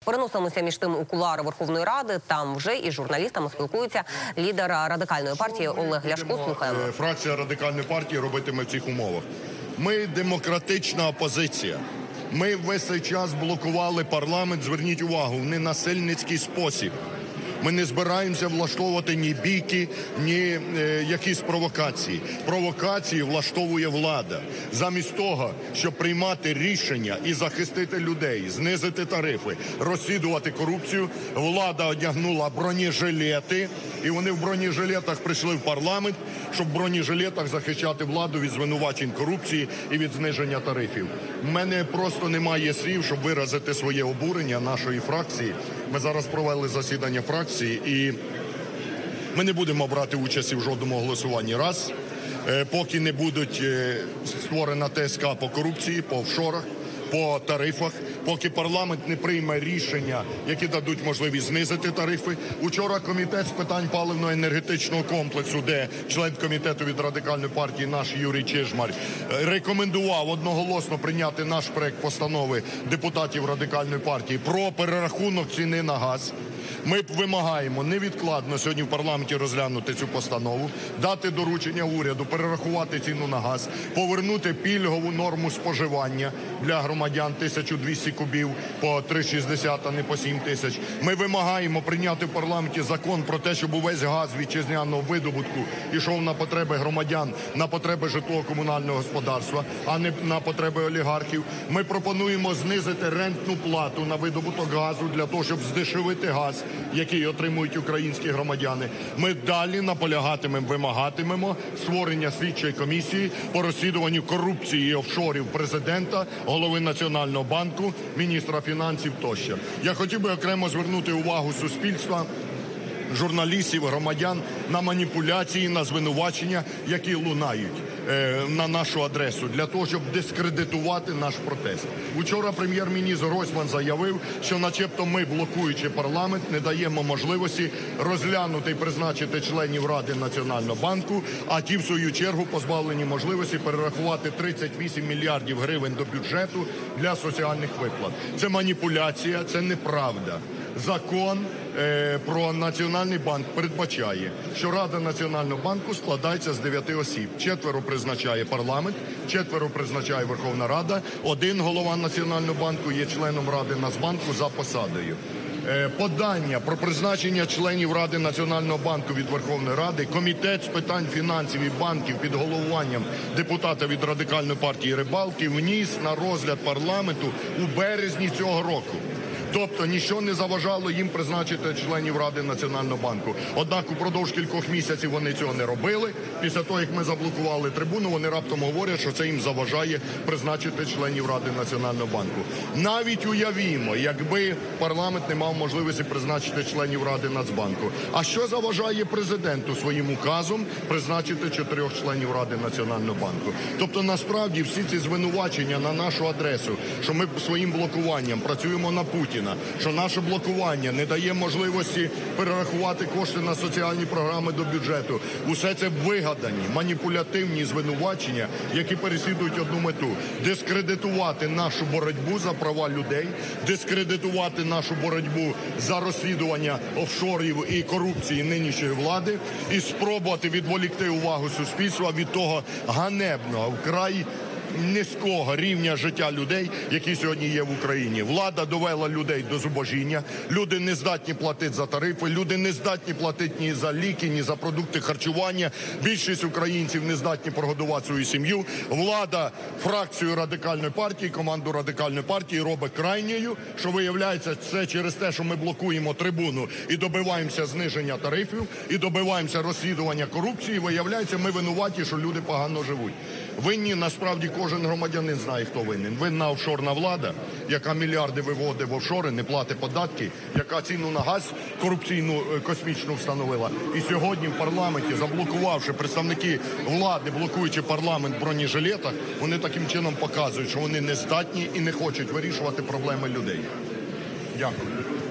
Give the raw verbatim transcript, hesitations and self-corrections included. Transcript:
Переносимося між тим у кулуари Верховної Ради. Там вже із журналістами спілкується лідер Радикальної партії Олег Ляшко. Слухаємо. Фракція Радикальної партії робитиме в цих умовах. Ми демократична опозиція. Ми весь цей час блокували парламент, зверніть увагу, в ненасильницький спосіб. Ми не збираємося влаштовувати ні бійки, ні е, якісь провокації. Провокації влаштовує влада. Замість того, щоб приймати рішення і захистити людей, знизити тарифи, розслідувати корупцію, влада одягнула бронежилети, і вони в бронежилетах прийшли в парламент, щоб в бронежилетах захищати владу від звинувачень корупції і від зниження тарифів. У мене просто немає слів, щоб виразити своє обурення нашої фракції. Ми зараз провели засідання фракції, і ми не будемо брати участі в жодному голосуванні. Раз, поки не будуть створена ТСК по корупції, по офшорах, по тарифах, поки парламент не прийме рішення, які дадуть можливість знизити тарифи. Учора комітет з питань паливно-енергетичного комплексу, де член комітету від Радикальної партії наш Юрій Чижмарь, рекомендував одноголосно прийняти наш проект постанови депутатів Радикальної партії про перерахунок ціни на газ. Ми вимагаємо невідкладно сьогодні в парламенті розглянути цю постанову, дати доручення уряду перерахувати ціну на газ, повернути пільгову норму споживання для громадян тисячу двісті кубів по три шістдесят, а не по сім тисяч. Ми вимагаємо прийняти в парламенті закон про те, щоб увесь газ вітчизняного видобутку ішов на потреби громадян, на потреби житлово-комунального господарства, а не на потреби олігархів. Ми пропонуємо знизити рентну плату на видобуток газу для того, щоб здешевити газ, який отримують українські громадяни. Ми далі наполягатимемо, вимагатимемо створення слідчої комісії по розслідуванню корупції і офшорів президента, голови Національного банку, міністра фінансів тощо. Я хотів би окремо звернути увагу суспільства, журналістів, громадян на маніпуляції, на звинувачення, які лунають е, на нашу адресу, для того, щоб дискредитувати наш протест. Учора прем'єр-міністр Гройсман заявив, що начебто ми, блокуючи парламент, не даємо можливості розглянути і призначити членів Ради Національного банку, а ті, в свою чергу, позбавлені можливості перерахувати тридцять вісім мільярдів гривень до бюджету для соціальних виплат. Це маніпуляція, це неправда. Закон е, про Національний банк передбачає, що Рада Національного банку складається з дев'яти осіб. Четверо призначає парламент, четверо призначає Верховна Рада, один голова Національного банку є членом Ради Нацбанку за посадою. Е, подання про призначення членів Ради Національного банку від Верховної Ради Комітет з питань фінансів і банків під головуванням депутата від Радикальної партії Рибалки вніс на розгляд парламенту у березні цього року. Тобто нічого не заважало їм призначити членів Ради Національного банку. Однак упродовж кількох місяців вони цього не робили. Після того, як ми заблокували трибуну, вони раптом говорять, що це їм заважає призначити членів Ради Національного банку. Навіть уявімо, якби парламент не мав можливості призначити членів Ради Нацбанку. А що заважає президенту своїм указом призначити чотирьох членів Ради Національного банку? Тобто, насправді, всі ці звинувачення на нашу адресу, що ми своїм блокуванням працюємо на Путіна, що наше блокування не дає можливості перерахувати кошти на соціальні програми до бюджету. Усе це вигадані, маніпулятивні звинувачення, які переслідують одну мету – дискредитувати нашу боротьбу за права людей, дискредитувати нашу боротьбу за розслідування офшорів і корупції нинішньої влади і спробувати відволікти увагу суспільства від того ганебного, вкрай низького рівня життя людей, які сьогодні є в Україні. Влада довела людей до зубожіння, люди не здатні платити за тарифи, люди не здатні платити ні за ліки, ні за продукти харчування. Більшість українців не здатні прогодувати свою сім'ю. Влада фракцію Радикальної партії, команду Радикальної партії робить крайньою, що виявляється, це через те, що ми блокуємо трибуну і добиваємося зниження тарифів, і добиваємося розслідування корупції, виявляється, ми винуваті, що люди погано живуть. Винні, насправді, кожен громадянин знає, хто винен. Винна офшорна влада, яка мільярди виводить в офшори, не платить податки, яка ціну на газ корупційну космічну встановила. І сьогодні в парламенті, заблокувавши представники влади, блокуючи парламент в бронежилетах, вони таким чином показують, що вони не здатні і не хочуть вирішувати проблеми людей. Дякую.